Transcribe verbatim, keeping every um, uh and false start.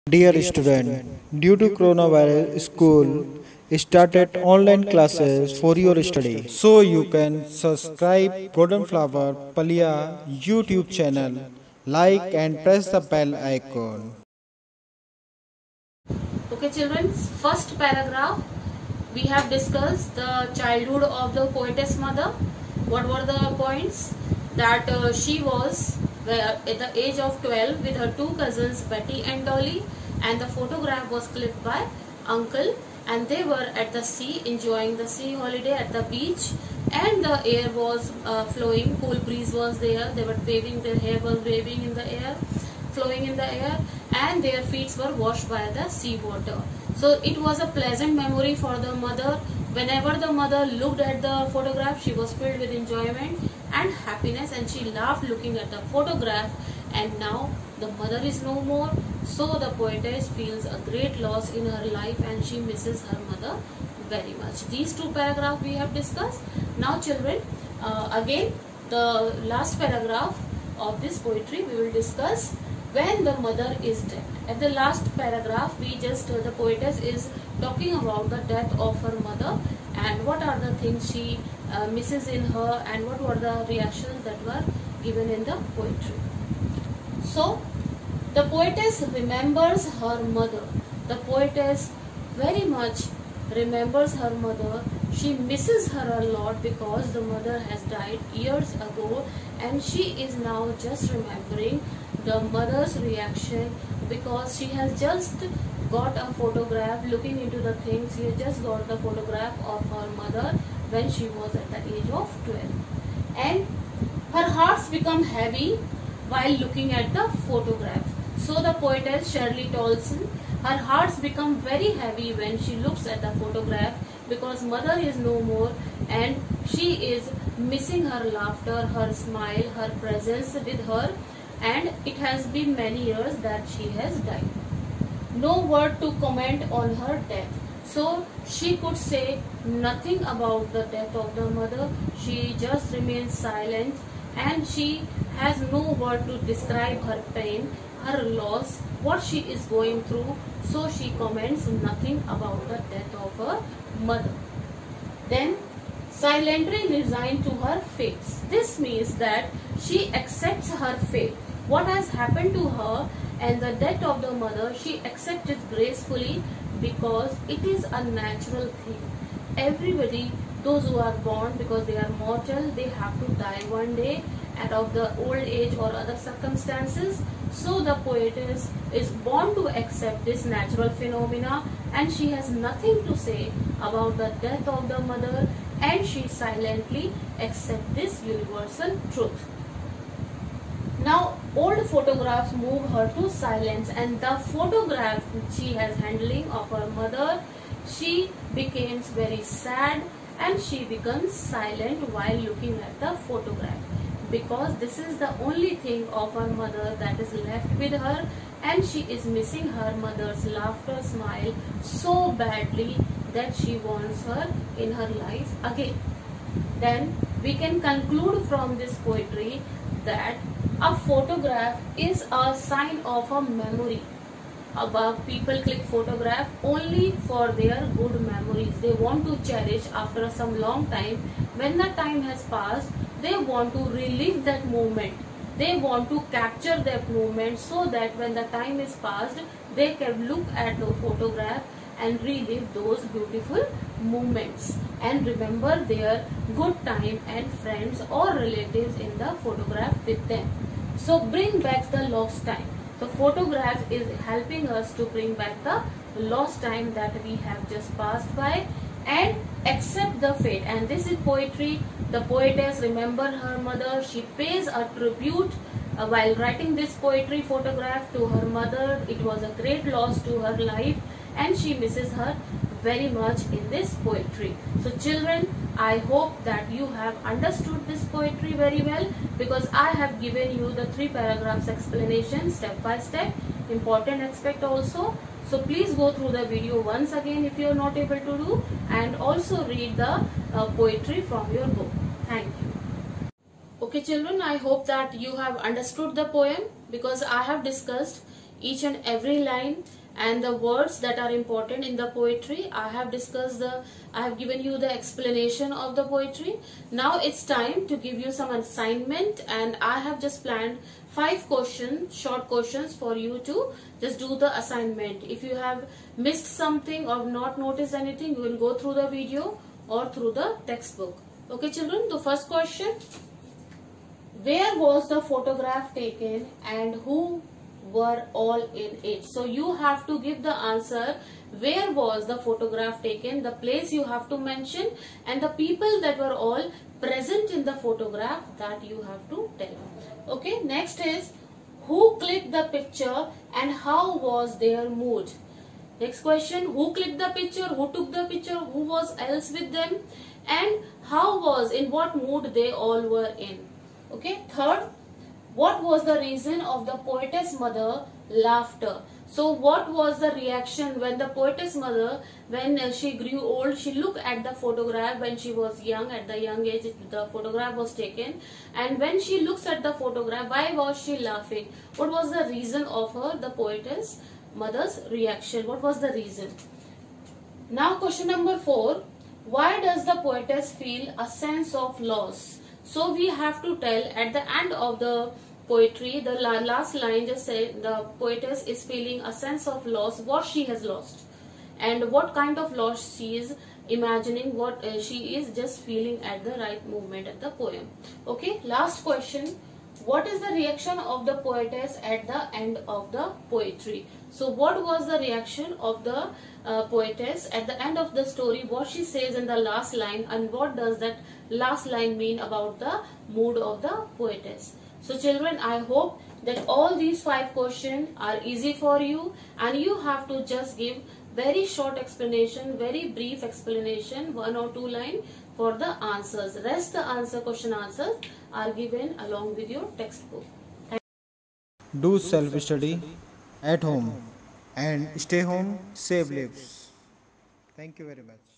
Dear student, due to coronavirus, school started online classes for your study. So you can subscribe Golden Flower Palia YouTube channel, like and press the bell icon. Okay children, first paragraph we have discussed the childhood of the poetess mother. What were the points? That uh, she was uh, at the age of twelve with her two cousins Betty and Dolly, and the photograph was clicked by uncle, and they were at the sea enjoying the sea holiday at the beach, and the air was uh, flowing, cool breeze was there, they were waving, their hair was waving in the air, flowing in the air, and their feet were washed by the sea water. So it was a pleasant memory for the mother. Whenever the mother looked at the photograph, she was filled with enjoyment and happiness, and she laughed looking at the photograph. And now the mother is no more, so the poetess feels a great loss in her life and she misses her mother very much. These two paragraphs we have discussed. Now children, uh, again the last paragraph of this poetry we will discuss when the mother is dead. At the last paragraph we just uh, the poetess is talking about the death of her mother and what are the things she uh, misses in her and what were the reactions that were given in the poetry. So the poetess remembers her mother. The poetess very much remembers her mother. She misses her a lot because the mother has died years ago, and she is now just remembering the mother's reaction because she has just got a photograph looking into the things. She has just got the photograph of her mother when she was at the age of twelve, and her hearts become heavy while looking at the photograph. So the poetess Shirley Tolson, her hearts become very heavy when she looks at the photograph because mother is no more and she is missing her laughter, her smile, her presence with her, and it has been many years that she has died. No word to comment on her death. So she could say nothing about the death of the mother. She just remains silent and she has no word to describe her pain, her loss, what she is going through. So she comments nothing about the death of her mother. Then silently resigned to her fate. This means that she accepts her fate. What has happened to her and the death of the mother, she accepts it gracefully because it is a natural thing. Everybody, those who are born, because they are mortal, they have to die one day out of the old age or other circumstances. So the poetess is born to accept this natural phenomena and she has nothing to say about the death of the mother, and she silently accepts this universal truth. Now old photographs move her to silence, and the photograph she has handling of her mother, she becomes very sad and she becomes silent while looking at the photograph because this is the only thing of her mother that is left with her, and she is missing her mother's laughter, smile so badly that she wants her in her life again. Then we can conclude from this poetry that a photograph is a sign of a memory. Above, people click photograph only for their good memories. They want to cherish after some long time. When the time has passed, they want to relive that moment. They want to capture that moment so that when the time is passed, they can look at the photograph and relive those beautiful moments and remember their good time and friends or relatives in the photograph with them. So bring back the lost time. The photograph is helping us to bring back the lost time that we have just passed by and accept the fate. And this is poetry. The poetess remember her mother. She pays a tribute uh, while writing this poetry photograph to her mother. It was a great loss to her life and she misses her very much in this poetry. So children, I hope that you have understood this poetry very well because I have given you the three paragraphs explanation step by step, important aspect also. So please go through the video once again if you are not able to do, and also read the uh, poetry from your book. Thank you. Okay children, I hope that you have understood the poem because I have discussed each and every line and the words that are important in the poetry. I have discussed the, I have given you the explanation of the poetry. Now it's time to give you some assignment, and I have just planned five questions, short questions for you to just do the assignment. If you have missed something or not noticed anything, you will go through the video or through the textbook. Okay children, the first question: where was the photograph taken and who were all in it? So you have to give the answer. Where was the photograph taken? The place you have to mention, and the people that were all present in the photograph, that you have to tell. Okay, next is who clicked the picture and how was their mood? Next question: who clicked the picture, who took the picture, who was else with them, and how was, in what mood they all were in. Okay, third: what was the reason of the poetess mother laughter? So what was the reaction when the poetess mother, when she grew old, she looked at the photograph when she was young, at the young age the photograph was taken, and when she looks at the photograph, why was she laughing? What was the reason of her, the poetess mother's reaction? What was the reason? Now question number four: why does the poetess feel a sense of loss? So we have to tell at the end of the poetry, the last line just said the poetess is feeling a sense of loss, what she has lost and what kind of loss she is imagining, what uh, she is just feeling at the right moment at the poem. Okay, last question: what is the reaction of the poetess at the end of the poetry? So what was the reaction of the uh, poetess at the end of the story, what she says in the last line, and what does that last line mean about the mood of the poetess? So children, I hope that all these five questions are easy for you, and you have to just give very short explanation, very brief explanation, one or two line for the answers. Rest the answer, question answers are given along with your textbook. Thank Do self-study at home and stay home, save lives. Thank you very much.